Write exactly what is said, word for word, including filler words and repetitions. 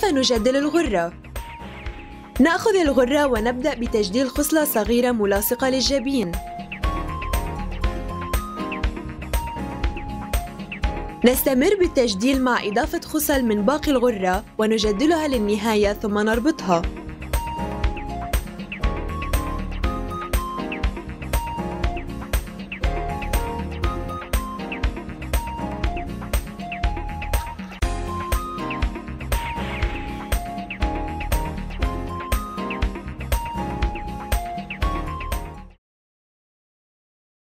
كيف نجدل الغرة؟ نأخذ الغرة ونبدأ بتجديل خصلة صغيرة ملاصقة للجبين. نستمر بالتجديل مع إضافة خصل من باقي الغرة ونجدلها للنهاية ثم نربطها.